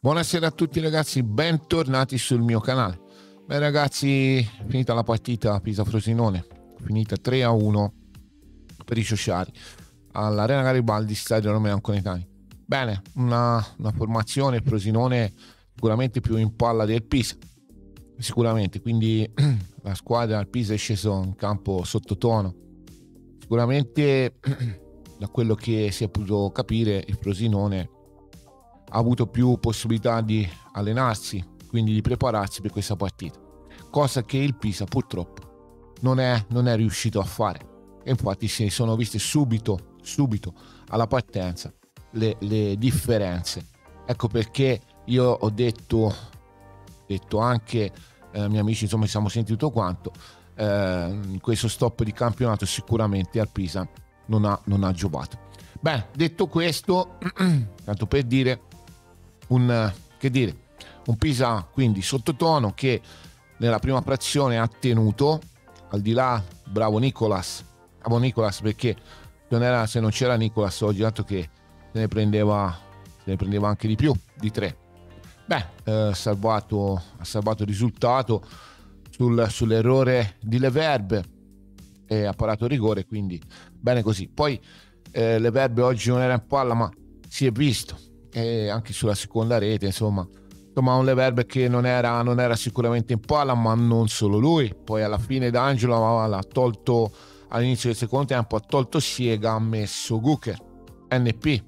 Buonasera a tutti ragazzi, bentornati sul mio canale. Beh ragazzi, finita la partita Pisa-Frosinone, finita 3-1 per i sociali all'Arena Garibaldi, stadio Romeo Anconetani. Bene, una formazione Frosinone sicuramente più in palla del Pisa, sicuramente, quindi la squadra del Pisa è sceso in campo sottotono. Sicuramente da quello che si è potuto capire il Frosinone ha avuto più possibilità di allenarsi, quindi di prepararsi per questa partita, cosa che il Pisa purtroppo non è riuscito a fare, e infatti si sono viste subito alla partenza le differenze. Ecco perché io ho detto anche miei amici, insomma ci siamo sentiti tutto quanto, questo stop di campionato sicuramente al Pisa non ha giovato. Beh, detto questo, tanto per dire un Pisa quindi sottotono, che nella prima frazione ha tenuto, al di là, bravo Nicolas, perché se non c'era Nicolas oggi, dato che se ne prendeva anche di più di 3. Ha salvato il risultato sull'errore di Leverbe e ha parato il rigore, quindi bene così. Poi Leverbe oggi non era in palla, ma si è visto, e anche sulla seconda rete, insomma un Leverbe che non era sicuramente in palla, ma non solo lui. Poi alla fine D'Angelo l'ha tolto all'inizio del secondo tempo, ha tolto Siega, ha messo Gucher, NP,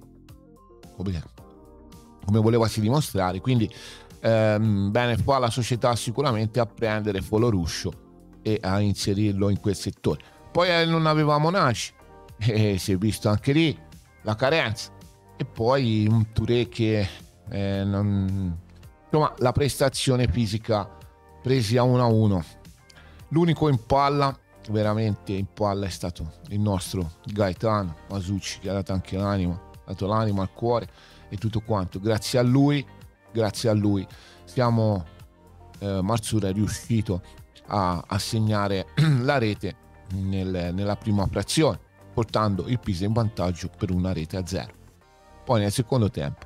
come volevasi dimostrare. Quindi bene fa la società sicuramente a prendere Foloruscio e a inserirlo in quel settore. Poi non avevamo Naci, e si è visto anche lì la carenza, e poi un Touré che insomma la prestazione fisica presi a 1-1. L'unico in palla, veramente in palla, è stato il nostro Gaetano Masucci, che ha dato anche l'anima, ha dato l'anima al cuore e tutto quanto. Grazie a lui Marzura è riuscito a segnare la rete nella prima frazione, portando il Pisa in vantaggio per 1-0. Poi nel secondo tempo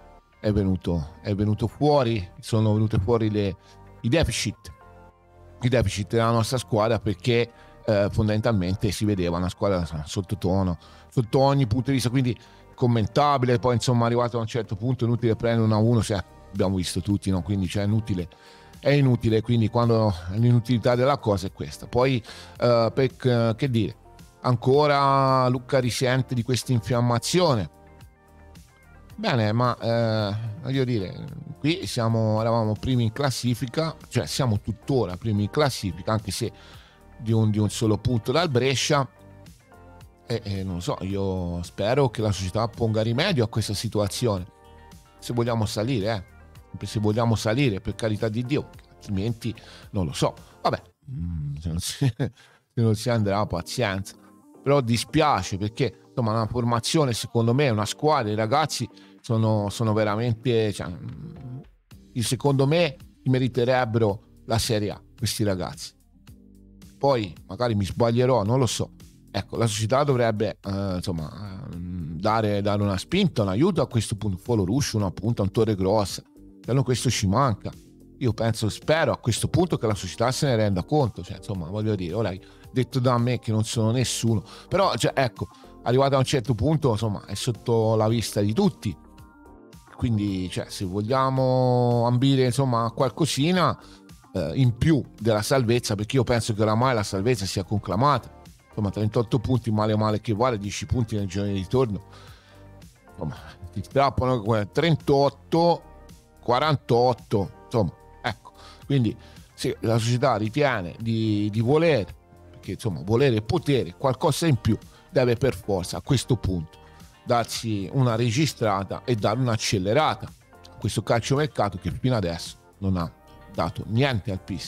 sono venute fuori i deficit della nostra squadra, perché fondamentalmente si vedeva una squadra sottotono sotto ogni punto di vista, quindi commentabile. Poi insomma, arrivato a un certo punto è inutile prendere 1-1, abbiamo visto tutti, no? Quindi è inutile, quindi quando l'inutilità della cosa è questa. Poi che dire, ancora Lucca risente di questa infiammazione. Bene, ma voglio dire, qui eravamo primi in classifica, cioè siamo tuttora primi in classifica, anche se di un solo punto dal Brescia, e non so, io spero che la società ponga rimedio a questa situazione, se vogliamo salire, per carità di Dio, altrimenti non lo so, vabbè, se non si andrà, pazienza. Però dispiace, perché insomma una formazione, secondo me, una squadra, i ragazzi sono veramente, secondo me meriterebbero la Serie A, questi ragazzi. Poi magari mi sbaglierò, non lo so. Ecco, la società dovrebbe dare una spinta, un aiuto a questo punto. Foloruscio, una punta, un Torregrossa, questo ci manca. Io spero a questo punto che la società se ne renda conto, voglio dire, ora detto da me che non sono nessuno, però ecco, arrivato a un certo punto, insomma, è sotto la vista di tutti, quindi se vogliamo ambire a qualcosina in più della salvezza, perché io penso che oramai la salvezza sia conclamata, 38 punti male che vale, 10 punti nel giorno di ritorno, ti strappano 38, 48, ecco, quindi se la società ritiene di volere, perché volere e potere, qualcosa in più deve per forza a questo punto darsi una registrata e dare un'accelerata a questo calciomercato che fino adesso non ha dato niente al Pisa.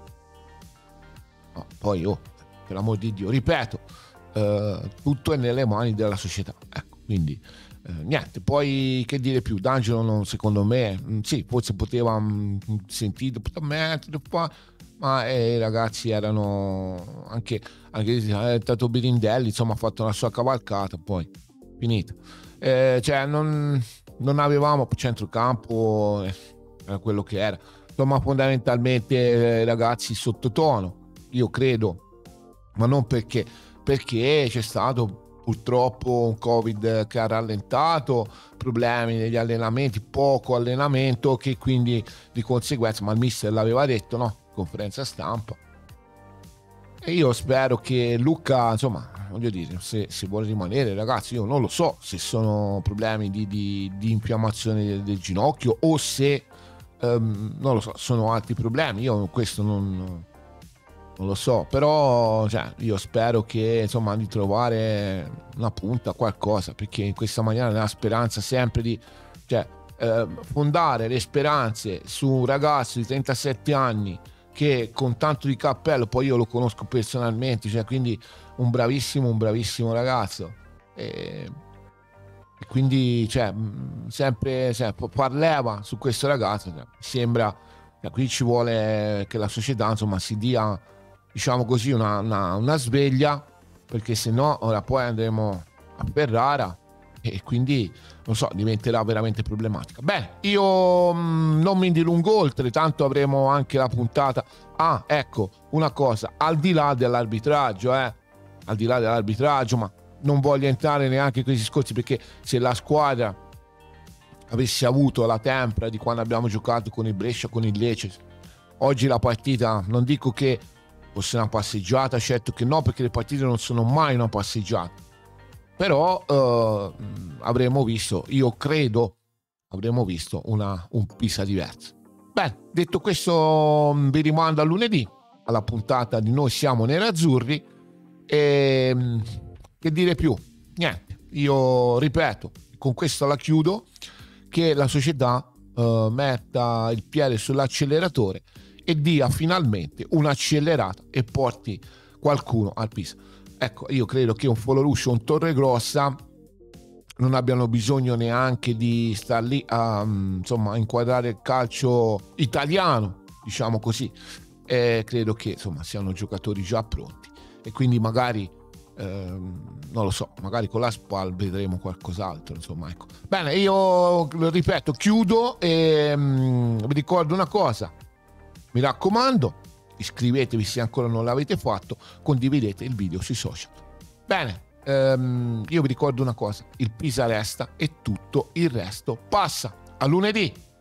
No, poi per l'amor di Dio, ripeto, tutto è nelle mani della società, ecco, quindi niente. Poi che dire più, D'Angelo secondo me sì, forse poteva sentire, mettere qua, ma i ragazzi erano anche Tato Birindelli, insomma, ha fatto la sua cavalcata, poi finita. Non avevamo centrocampo era quello che era. Insomma, fondamentalmente ragazzi sottotono, io credo, ma non perché c'è stato purtroppo un Covid che ha rallentato, problemi negli allenamenti, poco allenamento, che quindi di conseguenza, ma il mister l'aveva detto, no? Conferenza stampa. E io spero che Luca, insomma, voglio dire, se vuole rimanere, ragazzi, io non lo so se sono problemi di infiammazione del ginocchio o se, non lo so, sono altri problemi. Io questo non lo so, però cioè, io spero che, insomma, di trovare una punta, qualcosa, perché in questa maniera nella speranza sempre di, cioè, fondare le speranze su un ragazzo di 37 anni che con tanto di cappello, poi io lo conosco personalmente, cioè, quindi un bravissimo ragazzo, e quindi cioè, sempre cioè, parlava su questo ragazzo, cioè, sembra, qui ci vuole che la società, insomma, si dia, diciamo così, una sveglia, perché se no ora poi andremo a Ferrara e quindi non so, diventerà veramente problematica. Bene, io non mi dilungo oltre, tanto avremo anche la puntata. Ah, ecco, una cosa, al di là dell'arbitraggio, ma non voglio entrare neanche in questi discorsi, perché se la squadra avesse avuto la tempra di quando abbiamo giocato con il Brescia, con il Lecce, oggi la partita, non dico che fosse una passeggiata, certo che no, perché le partite non sono mai una passeggiata, però avremmo visto, io credo, avremmo visto un Pisa diverso. Bene, detto questo, vi rimando a lunedì, alla puntata di Noi siamo nerazzurri, e che dire più? Niente, io ripeto, con questo la chiudo, che la società metta il piede sull'acceleratore e dia finalmente un'accelerata e porti qualcuno al Pisa. Ecco, io credo che un Foloruscio, un Torregrossa non abbiano bisogno neanche di star lì a insomma inquadrare il calcio italiano, diciamo così. Credo che insomma siano giocatori già pronti e quindi magari non lo so, magari con la SPAL vedremo qualcos'altro, insomma, ecco. Bene, io ripeto, chiudo e vi ricordo una cosa, mi raccomando, iscrivetevi se ancora non l'avete fatto, condividete il video sui social. Bene, io vi ricordo una cosa, il Pisa resta e tutto il resto passa. A lunedì!